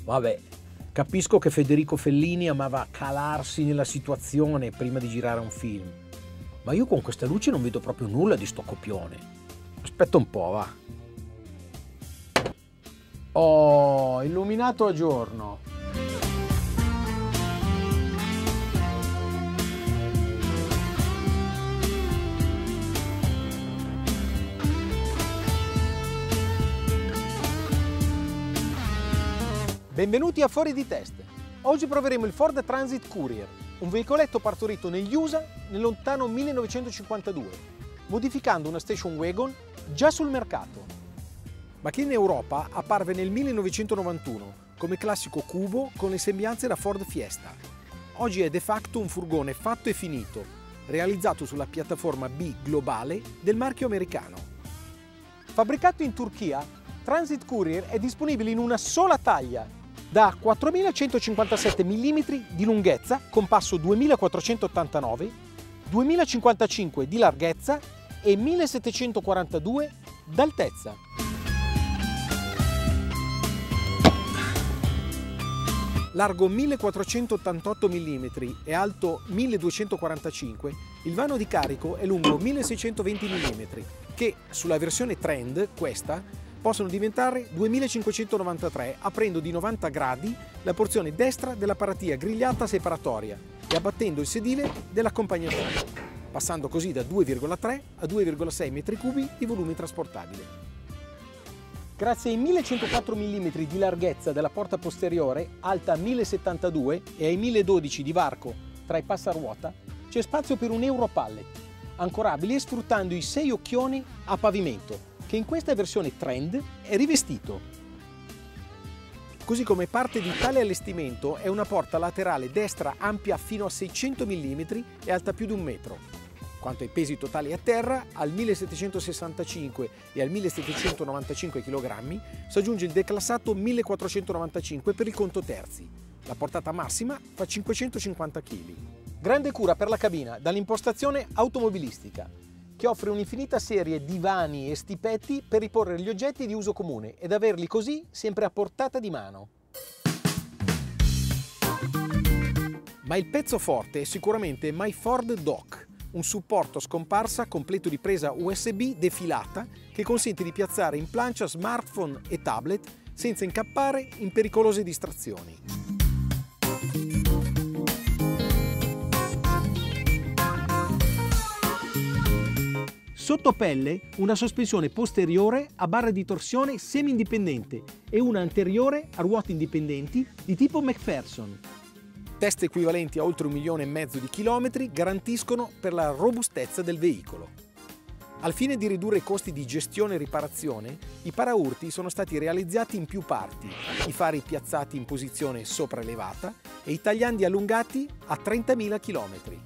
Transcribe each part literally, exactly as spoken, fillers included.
Vabbè, capisco che Federico Fellini amava calarsi nella situazione prima di girare un film, ma io con questa luce non vedo proprio nulla di sto copione. Aspetta un po', va. Oh, illuminato a giorno. Benvenuti a Fuori di Teste. Oggi proveremo il Ford Transit Courier, un veicoletto partorito negli U S A nel lontano millenovecentocinquantadue, modificando una station wagon già sul mercato, ma che in Europa apparve nel millenovecentonovantuno come classico cubo con le sembianze da Ford Fiesta. Oggi è de facto un furgone fatto e finito, realizzato sulla piattaforma B globale del marchio americano. Fabbricato in Turchia, Transit Courier è disponibile in una sola taglia, da quattromilacentocinquantasette millimetri di lunghezza con passo duemilaquattrocentottantanove, duemilacinquantacinque di larghezza e millesettecentoquarantadue d'altezza. Largo millequattrocentottantotto millimetri e alto milleduecentoquarantacinque, il vano di carico è lungo milleseicentoventi millimetri, che sulla versione Trend, questa, possono diventare duemilacinquecentonovantatré, aprendo di novanta gradi la porzione destra della paratia grigliata separatoria e abbattendo il sedile dell'accompagnatore, passando così da due virgola tre a due virgola sei metri cubi di volume trasportabile. Grazie ai millecentoquattro millimetri di larghezza della porta posteriore, alta millesettantadue, e ai milledodici di varco tra i passaruota, c'è spazio per un Europallet, ancorabili sfruttando i sei occhioni a pavimento, che in questa versione Trend è rivestito. Così come parte di tale allestimento è una porta laterale destra ampia fino a seicento millimetri e alta più di un metro. Quanto ai pesi totali a terra, al millesettecentosessantacinque e al millesettecentonovantacinque chilogrammi si aggiunge il declassato millequattrocentonovantacinque per il conto terzi. La portata massima fa cinquecentocinquanta chili. Grande cura per la cabina dall'impostazione automobilistica, che offre un'infinita serie di vani e stipetti per riporre gli oggetti di uso comune ed averli così sempre a portata di mano. Ma il pezzo forte è sicuramente My Ford Dock, un supporto scomparsa completo di presa U S B defilata che consente di piazzare in plancia smartphone e tablet senza incappare in pericolose distrazioni. Sottopelle una sospensione posteriore a barre di torsione semi-indipendente e una anteriore a ruote indipendenti di tipo McPherson. Teste equivalenti a oltre un milione e mezzo di chilometri garantiscono per la robustezza del veicolo. Al fine di ridurre i costi di gestione e riparazione, i paraurti sono stati realizzati in più parti, i fari piazzati in posizione sopraelevata e i tagliandi allungati a trentamila chilometri.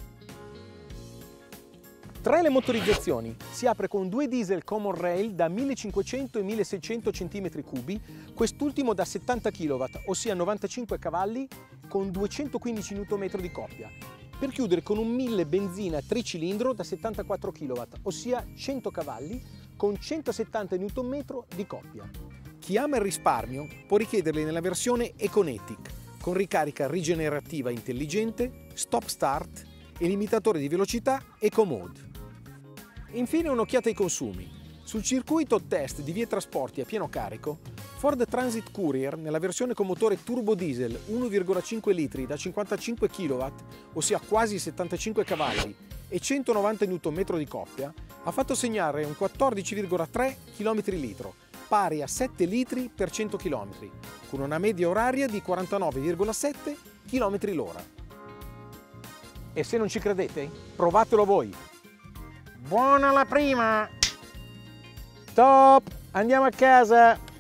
Tra le motorizzazioni si apre con due diesel Common Rail da millecinquecento e milleseicento centimetri cubi, quest'ultimo da settanta chilowatt, ossia novantacinque cavalli con duecentoquindici newton metri di coppia, per chiudere con un mille benzina tricilindro da settantaquattro chilowatt, ossia cento cavalli con centosettanta newton metri di coppia. Chi ama il risparmio può richiederli nella versione Econetic, con ricarica rigenerativa intelligente, stop start e limitatore di velocità Eco Mode. Infine un'occhiata ai consumi. Sul circuito test di Vie Trasporti a pieno carico, Ford Transit Courier nella versione con motore turbo diesel uno virgola cinque litri da cinquantacinque chilowatt, ossia quasi settantacinque cavalli e centonovanta newton metri di coppia, ha fatto segnare un quattordici virgola tre chilometri litro, pari a sette litri per cento chilometri, con una media oraria di quarantanove virgola sette chilometri l'ora. E se non ci credete, provatelo voi! Buona la prima! Top! Andiamo a casa!